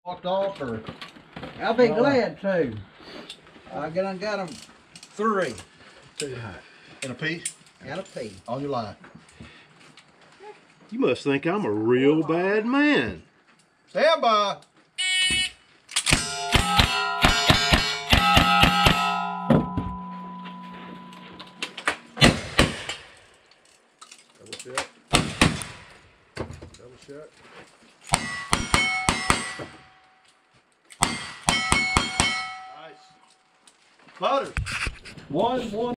walked off, or I'll be glad to. I got them 3 in a pea and a pea. on your line. You must think I'm a real bad man. Stand by. Double shot. Double shot. Nice. Butter. 1-1.